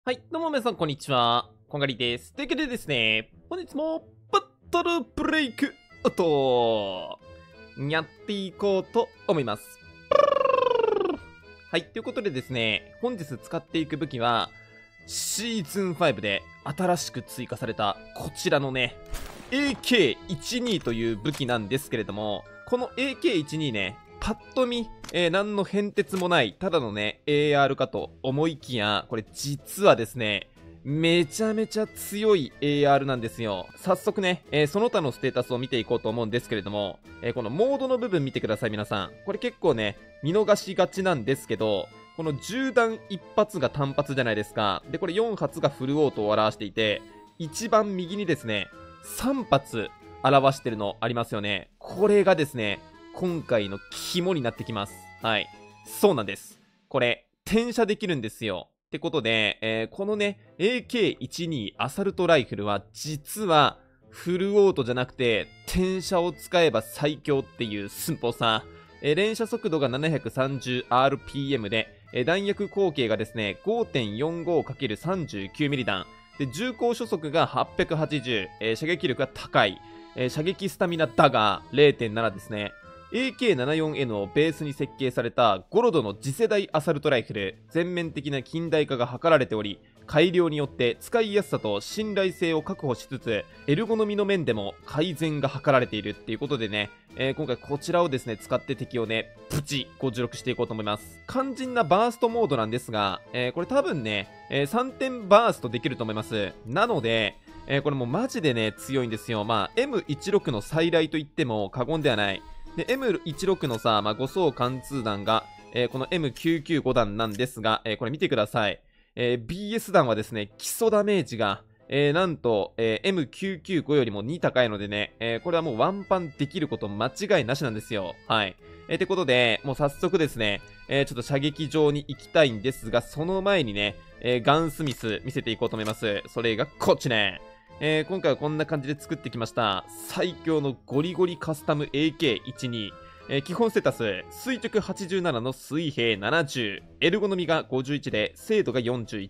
はい、どうも皆さん、こんにちは。こんがりです。というわけでですね、本日も、バトルブレイクやっていこうと思います。はい、ということでですね、本日使っていく武器は、シーズン5で新しく追加された、こちらのね、AK12 という武器なんですけれども、この AK12 ね、パッと見、何の変哲もない、ただのね、AR かと思いきや、これ実はですね、めちゃめちゃ強い AR なんですよ。早速ね、その他のステータスを見ていこうと思うんですけれども、このモードの部分見てください、皆さん。これ結構ね、見逃しがちなんですけど、この銃弾1発が単発じゃないですか。で、これ4発がフルオートを表していて、一番右にですね、3発表してるのありますよね。これがですね、今回の肝になってきます。はい。そうなんです。これ、転射できるんですよ。ってことで、このね、AK12 アサルトライフルは、実は、フルオートじゃなくて、転射を使えば最強っていう寸法さ。連射速度が 730rpm で、弾薬口径がですね、5.45×39mm 弾。で、銃口初速が880、射撃力が高い。射撃スタミナだが 0.7 ですね。AK74N をベースに設計されたゴロドの次世代アサルトライフル、全面的な近代化が図られており、改良によって使いやすさと信頼性を確保しつつ、エルゴノミの面でも改善が図られているっていうことでね、今回こちらをですね、使って敵をね、プチ56していこうと思います。肝心なバーストモードなんですが、これ多分ね、3点バーストできると思います。なので、これもうマジでね、強いんですよ。まあ、M16 の再来と言っても過言ではない。で、M16 のさ、5層貫通弾が、この M995 弾なんですが、これ見てください。BS 弾はですね、基礎ダメージが、なんと、M995 よりも2高いのでね、これはもうワンパンできること間違いなしなんですよ。はい。ってことで、もう早速ですね、ちょっと射撃場に行きたいんですが、その前にね、ガンスミス見せていこうと思います。それがこっちね。今回はこんな感じで作ってきました。最強のゴリゴリカスタム AK12。基本ステータス、垂直87の水平70、エルゴノミが51で、精度が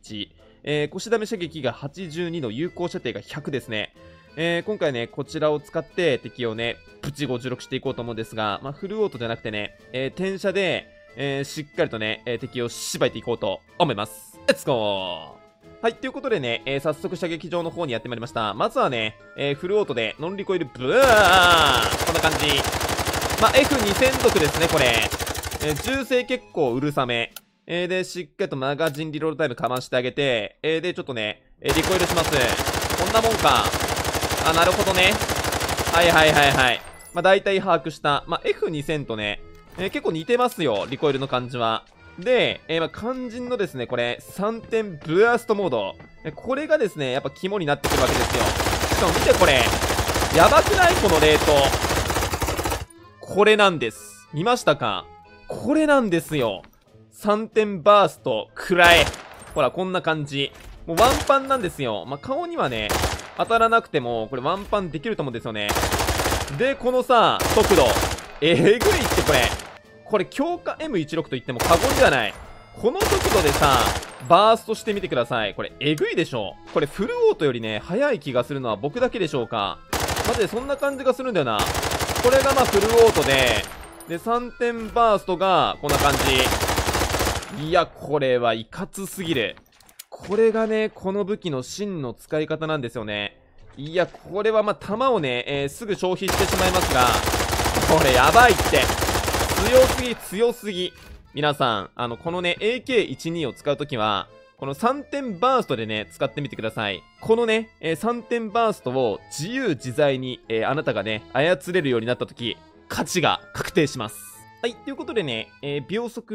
41、腰ダメ射撃が82の有効射程が100ですね。今回ね、こちらを使って敵をね、プチ56していこうと思うんですが、フルオートじゃなくてね、転射で、しっかりとね、敵を縛いていこうと思います。レッツゴー。はい、ということでね、早速射撃場の方にやってまいりました。まずはね、フルオートでノンリコイルブワーこんな感じ。F2000 属ですね、これ。銃声結構うるさめ。で、しっかりとマガジンリロールタイムかましてあげて、で、ちょっとね、リコイルします。こんなもんか。あ、なるほどね。はいはいはいはい。大体把握した。F2000 とね、結構似てますよ、リコイルの感じは。で、肝心のですね、これ、3点ブラストモード。これがですね、やっぱ肝になってくるわけですよ。しかも見てこれ。やばくないこのレート。これなんです。見ましたか？これなんですよ。3点バースト、くらえ。ほら、こんな感じ。もうワンパンなんですよ。顔にはね、当たらなくても、これワンパンできると思うんですよね。で、このさ、速度。えぐいってこれ。これ強化 M16 と言っても過言ではない。この速度でさ、バーストしてみてください。これえぐいでしょ。これフルオートよりね、速い気がするのは僕だけでしょうか。マジでそんな感じがするんだよな。これがフルオートで、3点バーストがこんな感じ。いや、これはいかつすぎる。これがね、この武器の真の使い方なんですよね。いや、これは弾をね、すぐ消費してしまいますが、これやばいって。強すぎ、強すぎ。皆さん、このね、AK12 を使うときは、この3点バーストでね、使ってみてください。このね、3点バーストを自由自在に、あなたがね、操れるようになったとき、勝ちが確定します。はい、ということでね、秒速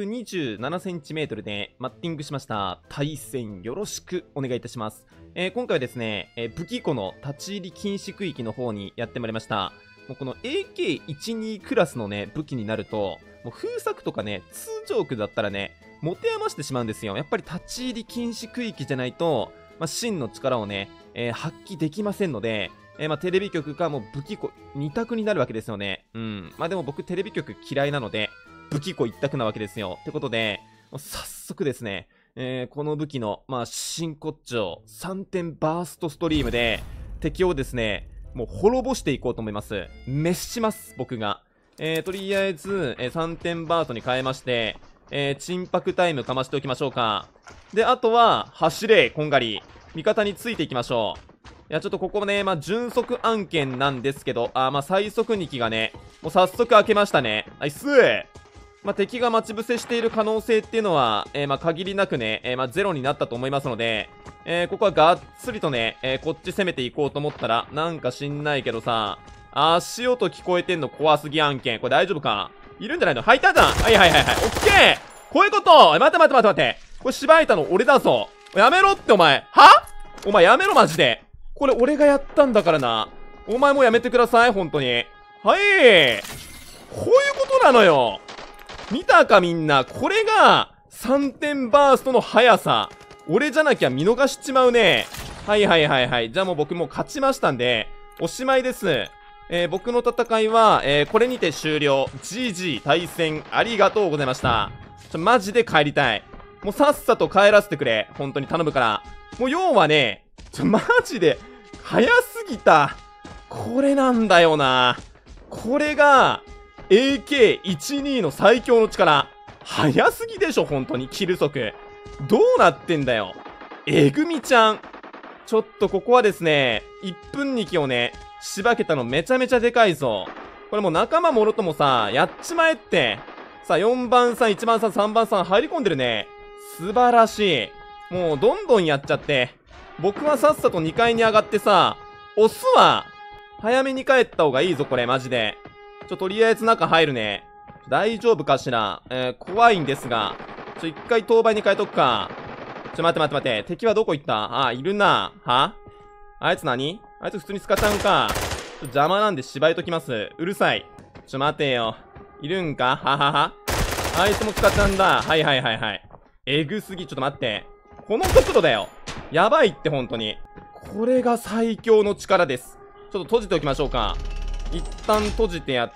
27cm でマッティングしました。対戦よろしくお願いいたします。今回はですね、武器庫の立ち入り禁止区域の方にやってまいりました。もうこの AK12 クラスのね、武器になると、もう風作とかね、通常区だったらね、持て余してしまうんですよ。やっぱり立ち入り禁止区域じゃないと、真の力をね、発揮できませんので、テレビ局かもう武器庫2択になるわけですよね。うん。でも僕テレビ局嫌いなので、武器庫1択なわけですよ。ってことで、もう早速ですね、 この武器の、真骨頂、3点バーストストリームで、敵をですね、もう滅ぼしていこうと思います。滅します、僕が。とりあえず、3点バーストに変えまして、鎮泊タイムかましておきましょうか。で、あとは、走れ、こんがり。味方についていきましょう。いや、ちょっとここね、純速案件なんですけど、最速2機がね、もう早速開けましたね。ナイスー。敵が待ち伏せしている可能性っていうのは、限りなくね、ゼロになったと思いますので、ここはがっつりとね、こっち攻めていこうと思ったら、なんか知んないけどさ、足音聞こえてんの怖すぎ案件。これ大丈夫か？いるんじゃないの？入ったじゃん。はいはいはいはい。オッケー。こういうこと。待て待て待て待て。これしばいたの俺だぞ。やめろってお前。は？お前やめろマジで。これ俺がやったんだからな。お前もやめてください、本当に。はい。こういうことなのよ。見たかみんな。これが3点バーストの速さ。俺じゃなきゃ見逃しちまうね。はいはいはいはい。じゃあもう僕もう勝ちましたんで、おしまいです。僕の戦いは、これにて終了。GG 対戦ありがとうございました。マジで帰りたい。もうさっさと帰らせてくれ。本当に頼むから。もう要はね、マジで、早すぎた。これなんだよな。これが、AK12 の最強の力。早すぎでしょ、本当に。キル速。どうなってんだよ。えぐみちゃん。ちょっとここはですね、1分2機をね、しばけたのめちゃめちゃでかいぞ。これもう仲間もろともさ、やっちまえって。さあ、4番さん、1番さん、3番さん入り込んでるね。素晴らしい。もうどんどんやっちゃって。僕はさっさと2階に上がってさ、押すわ。早めに帰った方がいいぞ、これ、マジで。とりあえず中入るね。大丈夫かしら。怖いんですが。一回当倍に変えとくか。待って待って待って。敵はどこ行った？いるな。は？あいつ何？あいつ普通に使っちゃうんか。邪魔なんで縛いときます。うるさい。待てよ。いるんか？ははは。あいつも使っちゃうんだ。はいはいはいはい。えぐすぎ。ちょっと待って。この速度だよ。やばいって本当に。これが最強の力です。ちょっと閉じておきましょうか。一旦閉じてやって、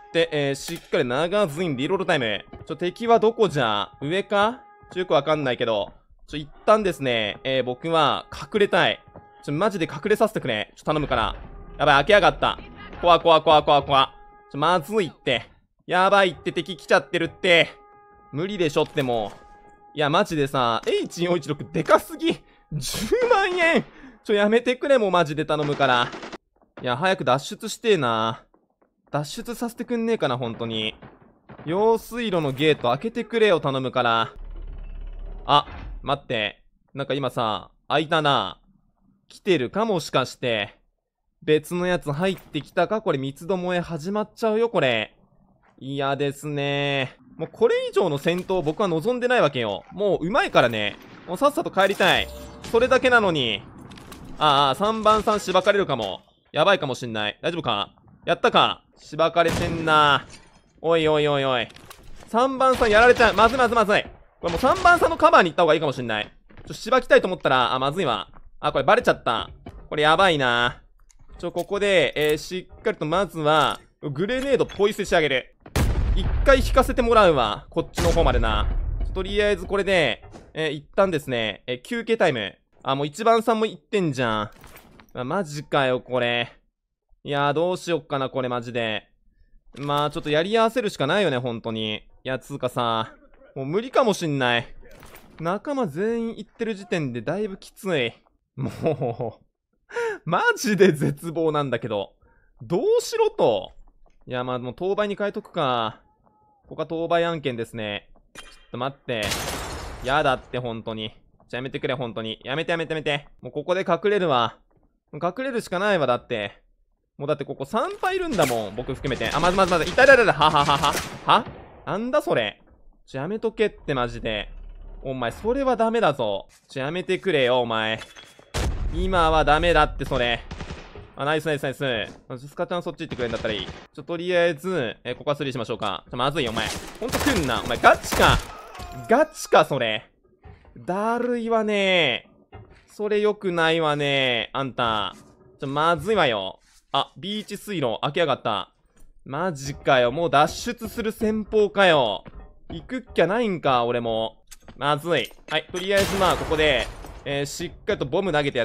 しっかり長ズインリロールタイム。敵はどこじゃ？上か？よくわかんないけど。一旦ですね、僕は隠れたい。マジで隠れさせてくれ。頼むから。やばい、開けやがった。怖怖怖怖怖。まずいって。やばいって敵来ちゃってるって。無理でしょってもう。いや、マジでさ、H416 でかすぎ。10万円。やめてくれもマジで頼むから。いや、早く脱出してえな。脱出させてくんねえかな、ほんとに。用水路のゲート開けてくれよ、頼むから。待って。なんか今さ、開いたな。来てるかもしかして。別のやつ入ってきたか？これ三つどもえ始まっちゃうよ、これ。嫌ですね。もうこれ以上の戦闘僕は望んでないわけよ。もう上手いからね。もうさっさと帰りたい。それだけなのに。3番さんしばかれるかも。やばいかもしんない。大丈夫か？やったか？しばかれてんな。おいおいおいおい。3番さんやられちゃう。まずいまずいまずい。これもう3番さんのカバーに行った方がいいかもしんない。しばきたいと思ったら、まずいわ。これバレちゃった。これやばいな。ここで、しっかりとまずは、グレネードポイ捨てしてあげる。一回引かせてもらうわ。こっちの方までな。とりあえずこれで、一旦ですね、休憩タイム。もう1番さんも行ってんじゃん。マジかよ、これ。いやー、どうしよっかな、これマジで。ちょっとやり合わせるしかないよね、ほんとに。いや、つうかさ、もう無理かもしんない。仲間全員行ってる時点でだいぶきつい。もうマジで絶望なんだけど。どうしろと。いや、もう当倍に変えとくか。ここは当倍案件ですね。ちょっと待って。やだって、ほんとに。やめてくれ、ほんとに。やめてやめてやめて。もうここで隠れるわ。隠れるしかないわ、だって。もうだってここ3体いるんだもん。僕含めて。まず。いたららら、はなんだそれ。やめとけってマジで。お前、それはダメだぞ。やめてくれよ、お前。今はダメだって、それ。ナイスナイスナイス。スカちゃんそっち行ってくれんだったらいい。とりあえず、ここはスリーしましょうか。まずいよ、お前。ほんと来んな。お前、ガチか。ガチか、それ。だるいわね。それ良くないわね。あんた。まずいわよ。ビーチ水路開けやがった。マジかよ。もう脱出する戦法かよ。行くっきゃないんか、俺も。 まずい。はい、とりあえずまあ、ここで、しっかりとボム投げてやって。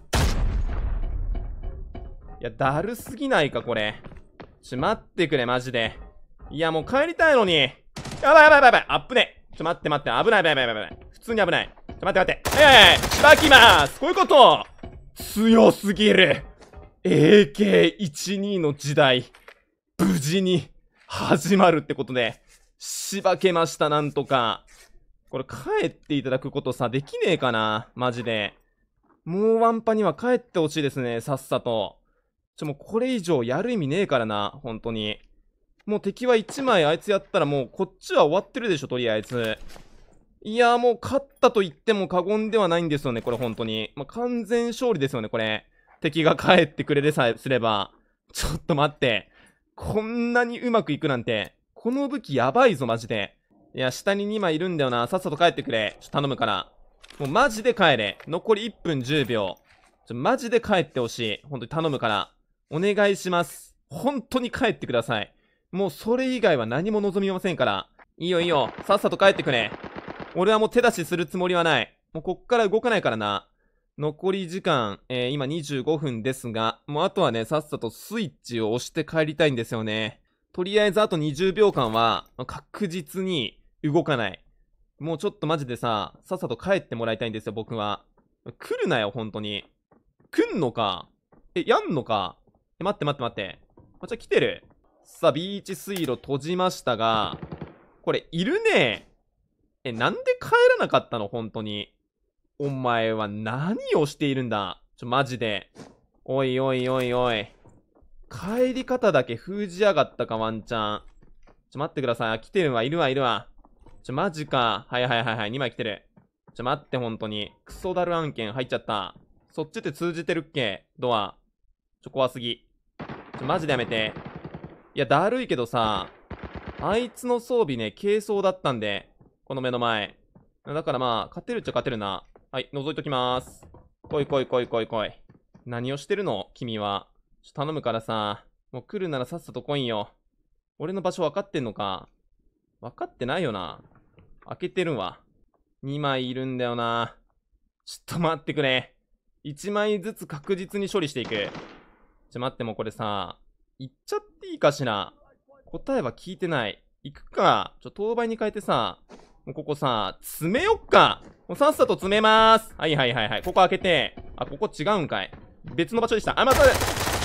いや、だるすぎないか、これ。待ってくれ、マジで。いや、もう帰りたいのに。やばいやばいやばいやばい。あっぶね。待って待って。危ない危ない危ない危ない。普通に危ない。待って待って。巻きます。こういうこと。強すぎる。AK12 の時代、無事に始まるってことで、しばけました、なんとか。これ帰っていただくことさ、できねえかなマジで。もうワンパには帰ってほしいですね、さっさと。もうこれ以上やる意味ねえからな、本当に。もう敵は1枚あいつやったらもうこっちは終わってるでしょ、とりあえず。いやもう勝ったと言っても過言ではないんですよね、これ本当に。完全勝利ですよね、これ。敵が帰ってくれるさえすれば。ちょっと待って。こんなにうまくいくなんて。この武器やばいぞ、マジで。いや、下に2枚いるんだよな。さっさと帰ってくれ。頼むから。もうマジで帰れ。残り1分10秒。マジで帰ってほしい。本当に頼むから。お願いします。本当に帰ってください。もうそれ以外は何も望みませんから。いいよいいよ。さっさと帰ってくれ。俺はもう手出しするつもりはない。もうこっから動かないからな。残り時間、今25分ですが、もうあとはね、さっさとスイッチを押して帰りたいんですよね。とりあえずあと20秒間は、確実に動かない。もうちょっとマジでさっさと帰ってもらいたいんですよ、僕は。来るなよ、本当に。来んのかやんのか待って待って待って。じゃあ来てる。さあ、ビーチ水路閉じましたが、これ、いるね。なんで帰らなかったの本当に。お前は何をしているんだマジで。おいおいおいおい。帰り方だけ封じやがったか、ワンチャン。待ってください。来てるわ、いるわ、いるわ。マジか。はいはいはいはい。2枚来てる。待って、本当に。クソダル案件入っちゃった。そっちって通じてるっけドア。怖すぎ。マジでやめて。いや、だるいけどさ、あいつの装備ね、軽装だったんで、この目の前。だからまあ、勝てるっちゃ勝てるな。はい、覗いときまーす。来い来い来い来い来い。何をしてるの君は。頼むからさ、もう来るならさっさと来いよ。俺の場所分かってんのか分かってないよな。開けてるわ。2枚いるんだよな。ちょっと待ってくれ。1枚ずつ確実に処理していく。待って、もうこれさ、行っちゃっていいかしら。答えは聞いてない。行くか。当倍に変えてさ、もうここさ、詰めよっか。もうさっさと詰めまーす。はいはいはいはい。ここ開けて。あ、ここ違うんかい。別の場所でした。あ、まず